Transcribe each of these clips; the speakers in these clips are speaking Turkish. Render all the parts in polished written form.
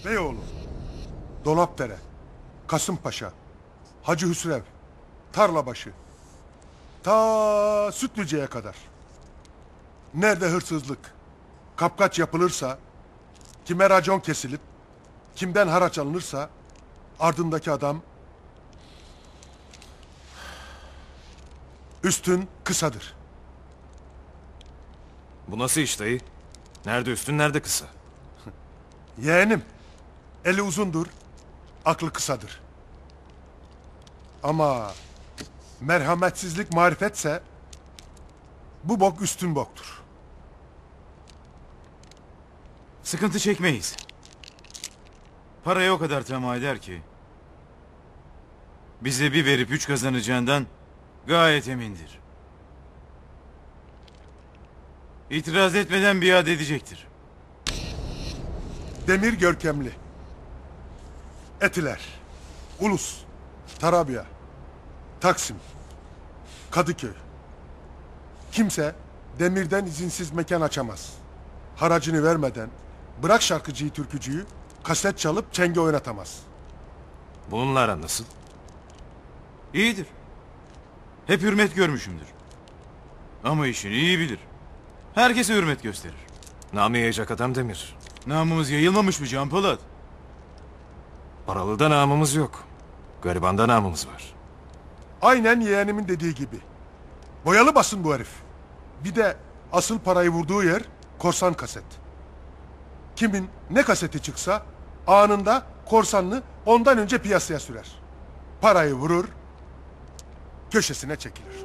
Beyoğlu, Dolapdere, Kasımpaşa, Hacı Hüsrev, Tarlabaşı, ta Sütlüce'ye kadar. Nerede hırsızlık, kapkaç yapılırsa, kime racon kesilip, kimden haraç alınırsa, ardındaki adam üstün kısadır. Bu nasıl iş dayı? Nerede üstün, nerede kısa? Yeğenim, eli uzundur, aklı kısadır. Ama merhametsizlik marifetse bu bok üstün boktur. Sıkıntı çekmeyiz. Parayı o kadar tamah eder ki bize bir verip 3 kazanacağından gayet emindir. İtiraz etmeden biat edecektir. Demir görkemli. Etiler, Ulus, Tarabya, Taksim, Kadıköy. Kimse demirden izinsiz mekan açamaz. Haracını vermeden bırak şarkıcıyı türkücüyü kaset çalıp çenge oynatamaz. Bununla nasıl? İyidir. Hep hürmet görmüşümdür. Ama işini iyi bilir. Herkese hürmet gösterir. Namı yayacak adam Demir. Namımız yayılmamış mı Can Polat? Paralıda namımız yok. Garibanda namımız var. Aynen yeğenimin dediği gibi. Boyalı basın bu herif. Bir de asıl parayı vurduğu yer korsan kaset. Kimin ne kaseti çıksa anında korsanlı ondan önce piyasaya sürer. Parayı vurur, köşesine çekilir.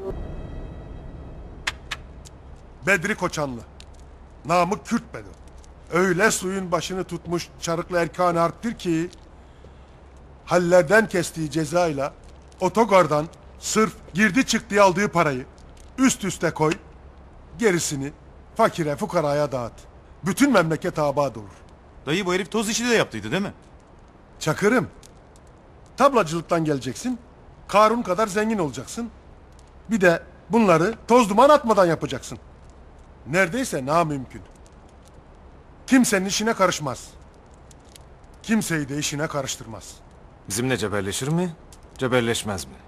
Bedri Koçanlı. Namı Kürt Bedo. Öyle suyun başını tutmuş çarıklı erkan harptir ki hallerden kestiği cezayla otogardan sırf girdi çıktığı aldığı parayı üst üste koy, gerisini fakire fukaraya dağıt. Bütün memleket abad olur. Dayı bu herif toz işi de yaptıydı değil mi? Çakırım. Tablacılıktan geleceksin. Karun kadar zengin olacaksın. Bir de bunları toz duman atmadan yapacaksın. Neredeyse namümkün. Kimsenin işine karışmaz. Kimseyi de işine karıştırmaz. Bizimle cebelleşir mi? Cebelleşmez mi?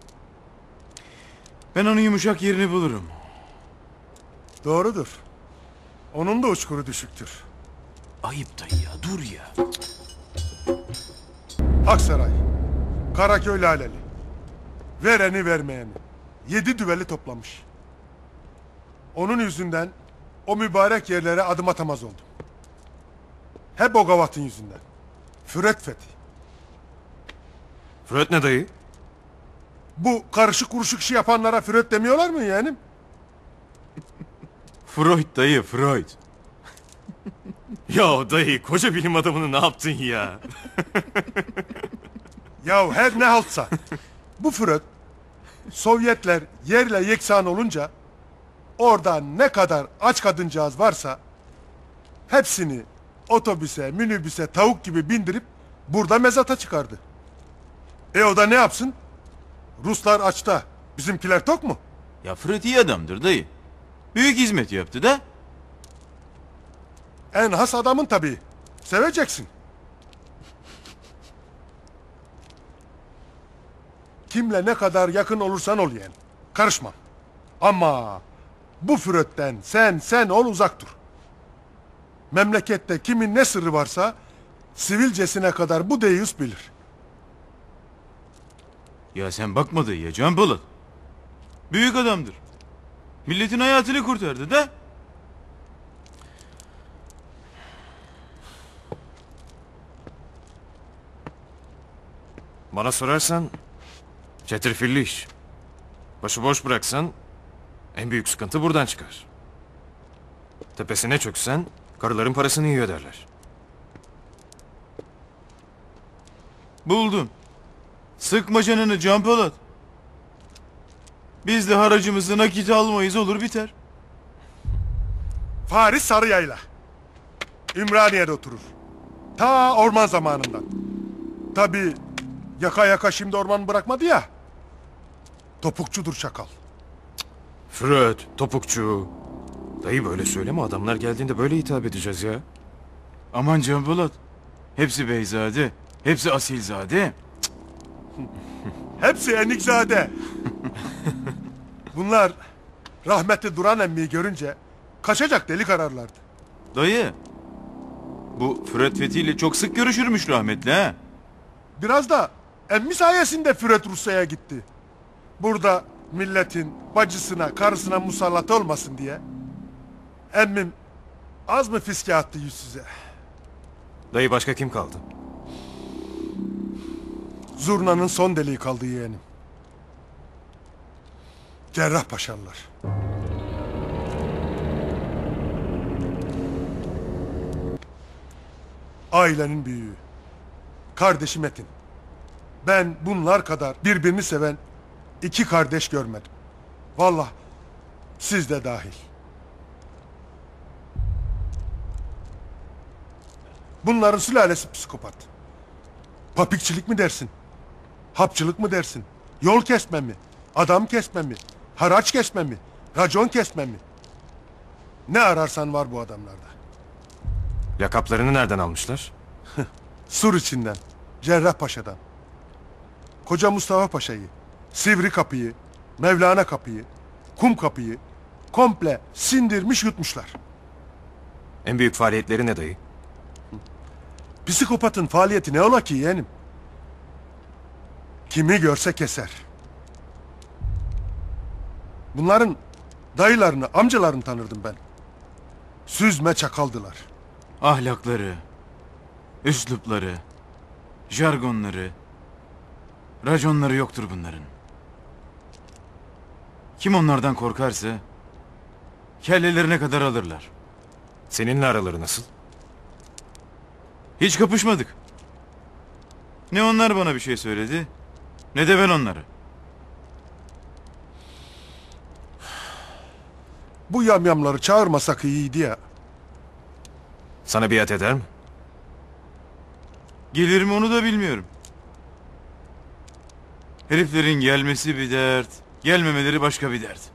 Ben onun yumuşak yerini bulurum. Doğrudur. Onun da uçkuru düşüktür. Ayıp dayı ya, dur ya. Aksaray, Karaköy Laleli. Vereni vermeyeni. 7 düveli toplamış. Onun yüzünden o mübarek yerlere adım atamaz oldum. Hep o gavatın yüzünden. Füret fethi. Fırat ne dayı? Bu karışık kuruşuk işi yapanlara füret demiyorlar mı yeğenim? Freud dayı, Freud. Ya dayı, koca bilim adamını ne yaptın ya? Ya her ne haltsa. Bu Freud Sovyetler yerle yeksan olunca orada ne kadar aç kadıncağız varsa hepsini otobüse, minibüse tavuk gibi bindirip burada mezata çıkardı. O da ne yapsın? Ruslar açta, bizimkiler tok mu? Ya Freud iyi adamdır dayı. Büyük hizmet yaptı da. En has adamın tabii. Seveceksin. Kimle ne kadar yakın olursan ol yeğen. Karışmam. Ama bu Freud'den sen ol uzak dur. Memlekette kimin ne sırrı varsa sivilcesine kadar bu deyiz bilir. Ya sen bakma dayıya Can Polat. Büyük adamdır. Milletin hayatını kurtardı da. Bana sorarsan çetrefilli iş. Başıboş bıraksan en büyük sıkıntı buradan çıkar. Tepesine çöksen karıların parasını yiyor derler. Buldum. Sıkma canını Can Polat. Biz de haracımızı nakit almayız, olur biter. Faris Sarıyayla. Ümraniye'de oturur. Ta orman zamanından. Tabii yaka yaka şimdi orman bırakmadı ya. Topukçudur çakal. Fırat, topukçu. Dayı böyle söyleme, adamlar geldiğinde böyle hitap edeceğiz ya. Aman Can Polat. Hepsi beyzade, hepsi asilzade. Hepsi Enikzade. Bunlar rahmetli Duran emmiyi görünce kaçacak deli kararlardı. Dayı, bu Fırat Fethi ile çok sık görüşürmüş rahmetli ha. Biraz da emmi sayesinde Füret Rusya'ya gitti. Burada milletin bacısına, karısına musallat olmasın diye. Emmim az mı fiske attı yüzsüze? Dayı başka kim kaldı? Zurna'nın son deliği kaldı yeğenim. Cerrahpaşalılar. Ailenin büyüğü. Kardeşi Metin. Ben bunlar kadar birbirini seven iki kardeş görmedim. Vallahi siz de dahil. Bunların sülalesi psikopat. Papikçilik mi dersin? Hapçılık mı dersin? Yol kesme mi? Adam kesme mi? Haraç kesme mi? Racon kesme mi? Ne ararsan var bu adamlarda. Lakaplarını nereden almışlar? Sur içinden, Cerrahpaşa'dan. Koca Mustafa Paşa'yı, Sivri Kapı'yı, Mevlana Kapı'yı, Kum Kapı'yı komple sindirmiş yutmuşlar. En büyük faaliyetleri ne dayı? Psikopatın faaliyeti ne ola ki yeğenim? Kimi görse keser. Bunların dayılarını, amcalarını tanırdım ben. Süzme çakaldılar. Ahlakları, üslupları, jargonları, raconları yoktur bunların. Kim onlardan korkarsa kellelerine kadar alırlar. Seninle araları nasıl? Hiç kapışmadık. Ne onlar bana bir şey söyledi, ne de ben onlara. Bu yamyamları çağırmasak iyiydi ya. Sana biat eder mi? Gelir mi onu da bilmiyorum. Heriflerin gelmesi bir dert, gelmemeleri başka bir dert.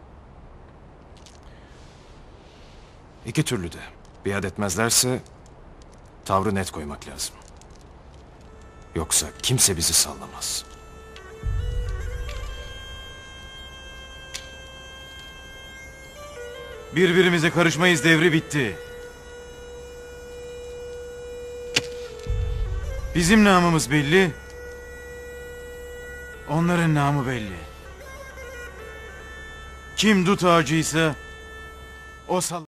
İki türlü de. Biat etmezlerse tavrı net koymak lazım. Yoksa kimse bizi sallamaz. Birbirimize karışmayız devri bitti. Bizim namımız belli. Onların namı belli. Kim dut ağacıysa o sal...